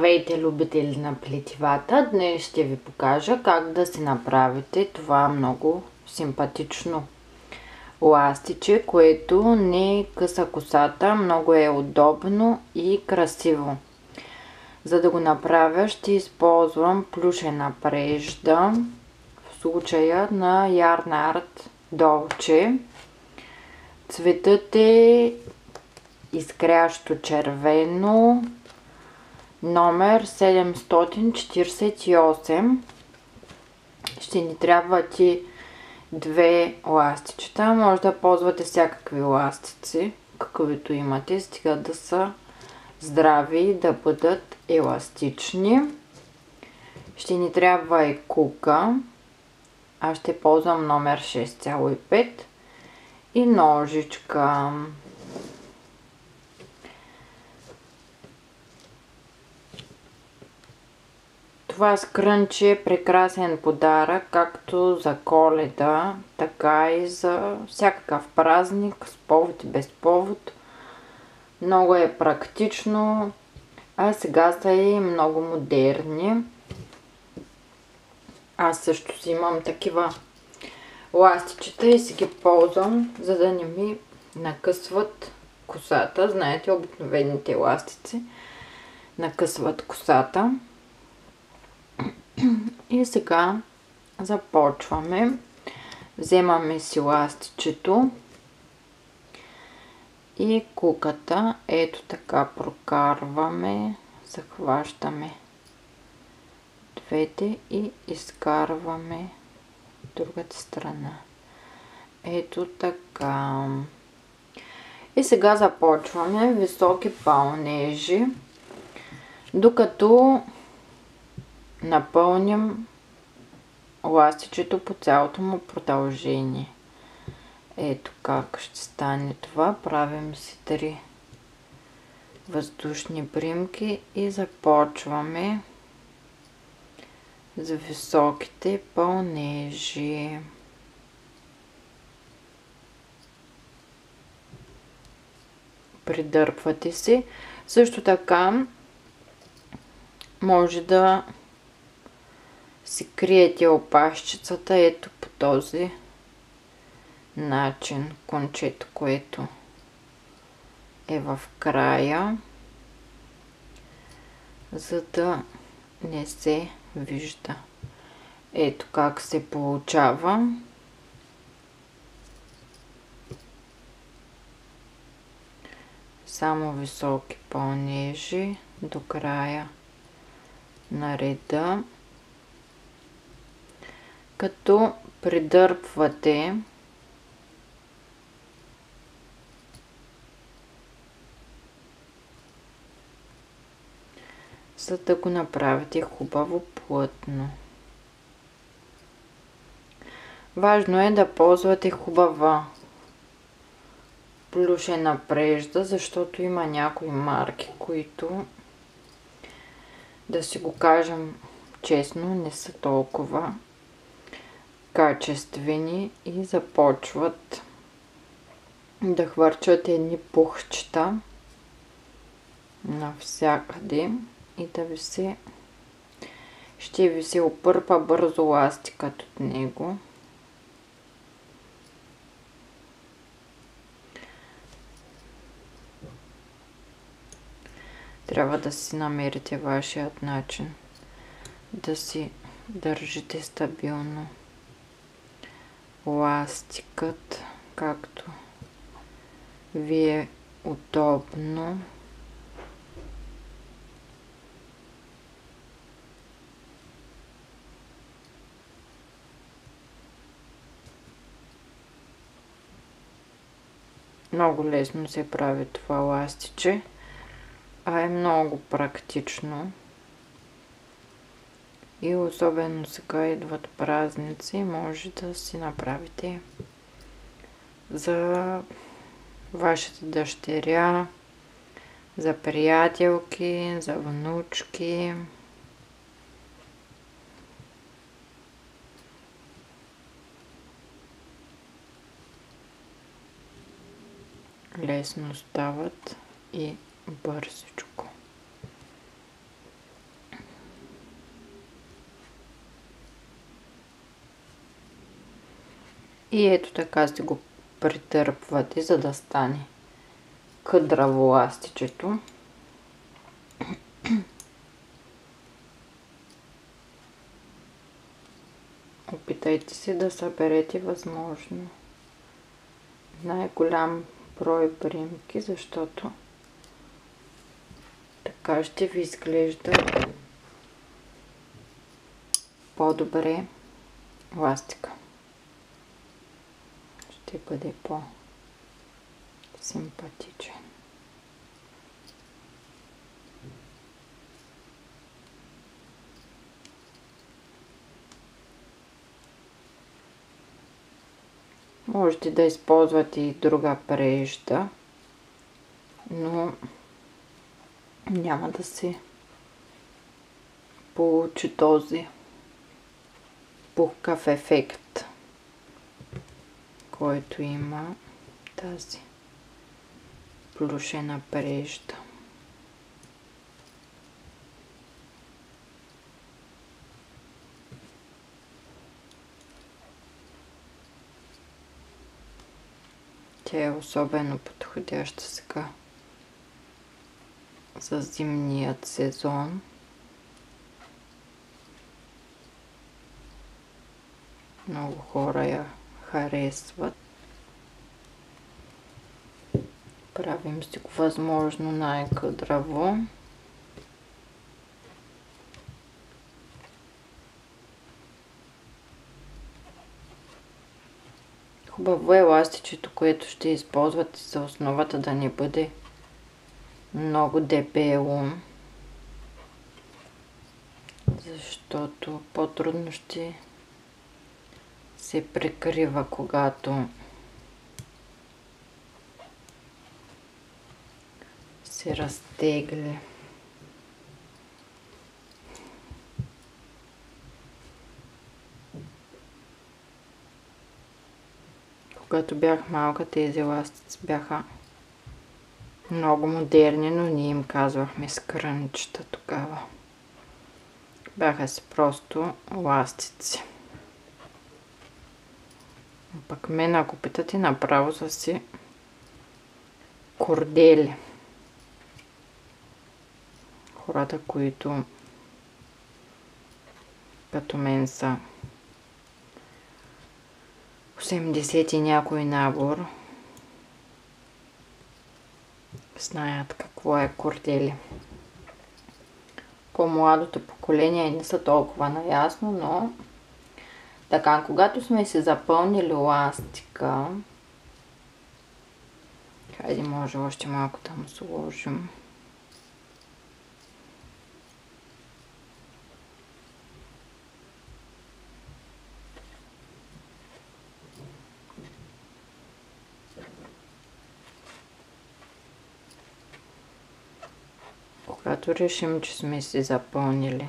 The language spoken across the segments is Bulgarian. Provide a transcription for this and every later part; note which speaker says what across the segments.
Speaker 1: Здравейте, любители на плетивата! Днес ще ви покажа как да си направите това много симпатично ластиче, което не къса косата, много е удобно и красиво. За да го направя ще използвам плюшена прежда, в случая на Yarn Art Dolce. Цветът е изкрящо червено, номер 748. Ще ни трябват и две ластичета. Може да ползвате всякакви ластици, каквито имате, стига да са здрави и да бъдат еластични. Ще ни трябва и кука. Аз ще ползвам номер 6,5 и ножичка. Това скрънче е прекрасен подарък, както за Коледа, така и за всякакъв празник, с повод и без повод. Много е практично, а сега са и много модерни. Аз също си имам такива ластичета и си ги ползвам, за да не ми накъсват косата. Знаете, обикновените ластици накъсват косата. И сега започваме. Вземаме си ластичето и куката. Ето така прокарваме, захващаме двете и изкарваме другата страна. Ето така. И сега започваме високи пълнежи, докато напълним ластичето по цялото му продължение. Ето как ще стане това. Правим си 3 въздушни примки и започваме за високите пълнежи. Придърпвате си. Също така може да си криете опашчицата ето по този начин, кончето, което е в края, за да не се вижда. Ето как се получава. Само високи пълнежи до края на реда, като придърпвате за да го направите хубаво плътно. Важно е да ползвате хубава плюшена прежда, защото има някои марки, които, да си го кажем честно, не са толкова качествени и започват да хвърчат едни пухчета навсякъде и да ви се ще ви се опърпа бързо ластикът от него. Трябва да си намерите вашият начин да си държите стабилно ластикът, както ви е удобно. Много лесно се прави това ластиче, а е много практично. И особено сега идват празници, може да си направите за вашата дъщеря, за приятелки, за внучки. Лесно стават и бързичко. И ето така си го притърпвате, за да стане къдраво ластичето. Опитайте се да съберете възможно най-голям брой бримки, защото така ще ви изглежда по-добре ластика. Ще бъде по-симпатичен. Можете да използвате и друга прежда, но няма да се получи този пухкав ефект, който има тази плюшена прежда. Тя е особено подходяща сега за зимният сезон. Много хора я харесват. Правим си го възможно най-къдраво. Хубаво е ластичето, което ще използвате за основата, да не бъде много дебело, защото по-трудно ще се прикрива, когато се разтегли. Когато бях малка, тези ластици бяха много модерни, но ние им казвахме скрънчета тогава. Бяха си просто ластици. Пък мен, ако питате, направо са си кордели. Хората, които като мен са 80 и някой набор, знаят какво е кордели. По-младото поколение не са толкова наясно, но така, когато сме се запълнили ластика, хайде, може още малко да му сложим. Когато решим, че сме си запълнили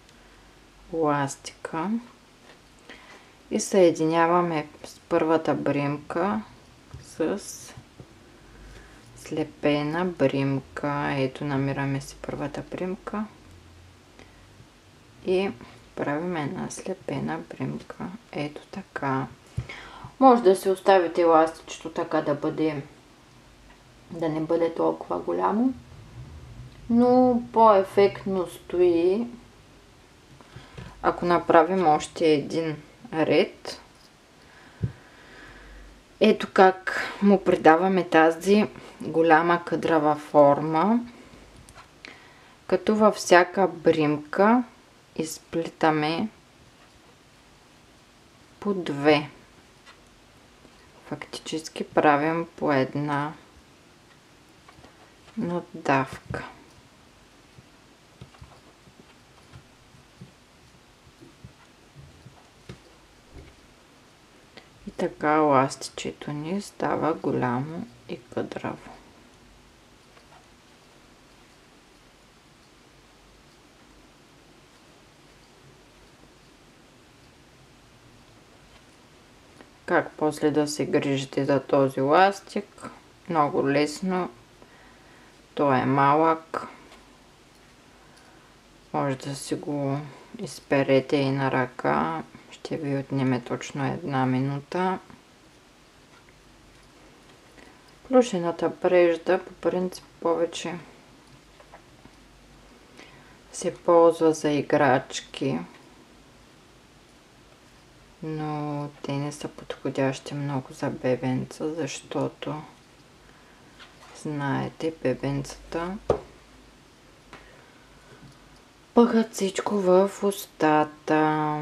Speaker 1: ластика и съединяваме с първата бримка с слепена бримка. Ето, намираме си първата бримка и правим една слепена бримка. Ето така. Може да се оставите ластичето така да не бъде толкова голямо, но по-ефектно стои, ако направим още един ред. Ето как му придаваме тази голяма къдрава форма, като във всяка бримка изплитаме по две. Фактически правим по една наддавка. И така ластичето ни става голямо и къдраво. Как после да се грижите за този ластик? Много лесно. Той е малък. Може да си го изперете и на ръка. Ще ви отнеме точно 1 минута. Плюшената прежда по принцип повече се ползва за играчки, но те не са подходящи много за бебенца, защото знаете, бебенцата пъхат всичко в устата.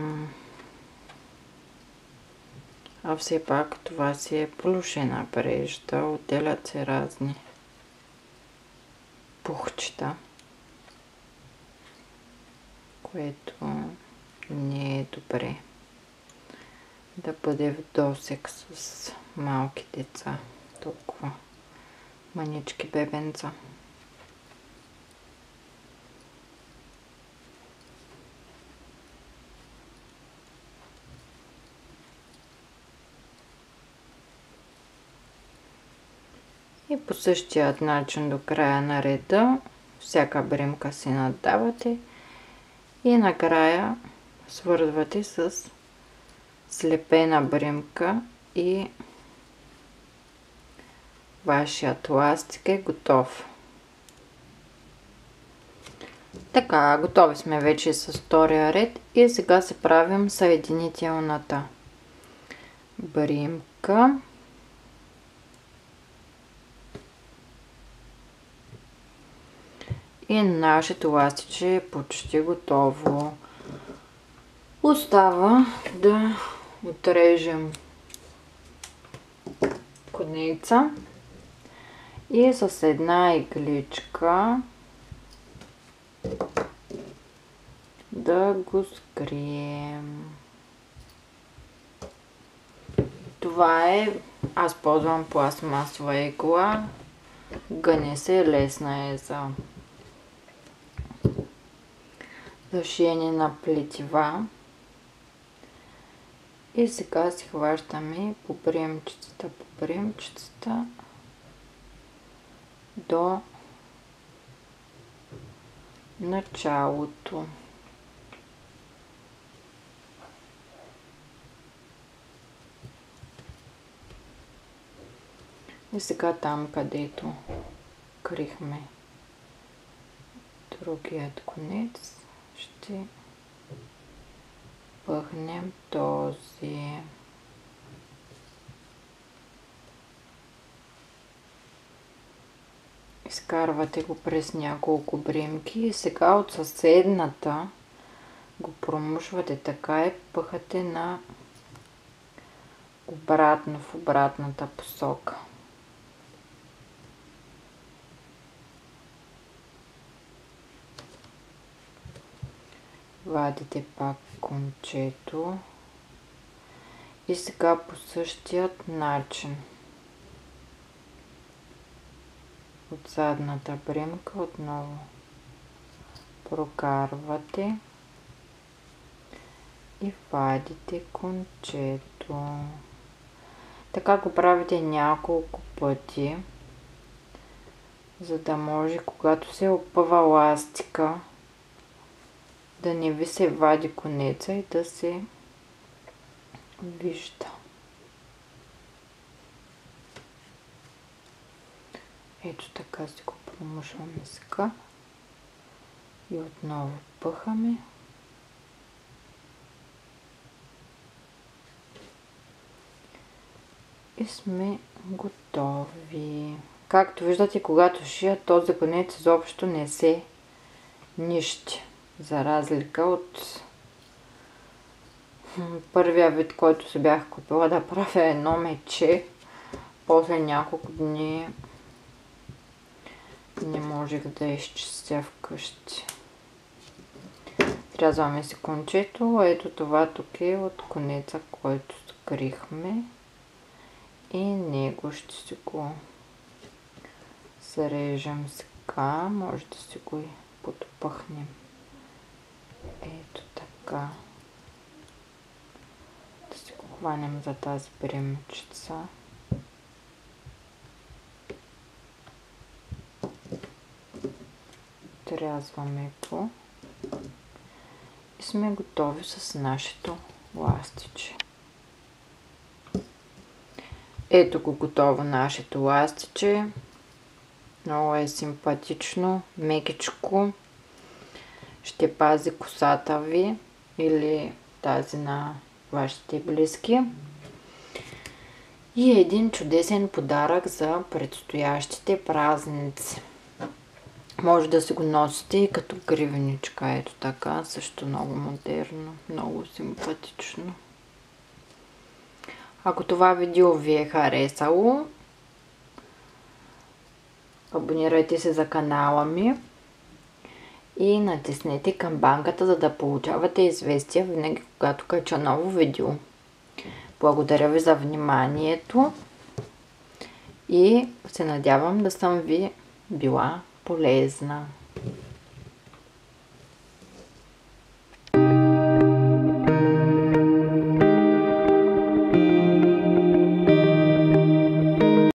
Speaker 1: А все пак това си е плюшена прежда, отделят се разни пухчета, което не е добре да бъде в досек с малки деца, толкова манички бебенца. И по същия начин до края на реда всяка бремка си наддавате и накрая свързвате с слепена бремка и вашият ластик е готов. Така, готови сме вече с втория ред и сега се правим съединителната бремка. И нашето ластиче е почти готово. Остава да отрежем конеца и с една игличка да го скрием. Това е, аз ползвам пластмасова игла, гъне се, лесна е за шиене на плетива. И сега си хващаме по приемчицата до началото. И сега там, където крихме другият конец, ще пъхнем този. Изкарвате го през няколко бремки и сега от съседната го промушвате така и пъхате на обратно, в обратната посока. Вадите пак кончето и сега по същият начин от задната бремка отново прокарвате и вадите кончето. Така го правите няколко пъти, за да може, когато се опъва ластика, да не ви се вади конеца и да се вижда. Ето така си го промушваме сега и отново пъхаме. И сме готови. Както виждате, когато шия, този конец изобщо не се нищи. За разлика от първия вид, който се бях купила да правя едно мече. После няколко дни не можех да изчистя вкъщи. Рязваме си кончето. Ето това тук е от конеца, който скрихме. И него ще си го срежем сега. Може да си го и подпъхнем. Ето така. Да си го хванем за тази бремчица. Отрязваме го. И сме готови с нашето ластиче. Ето го готово нашето ластиче. Много е симпатично, мекичко. Ще пази косата ви или тази на вашите близки. И един чудесен подарък за предстоящите празници. Може да си го носите и като гривничка. Ето така, също много модерно, много симпатично. Ако това видео ви е харесало, абонирайте се за канала ми и натиснете камбанката, за да получавате известия винаги, когато кача ново видео. Благодаря ви за вниманието и се надявам да съм ви била полезна.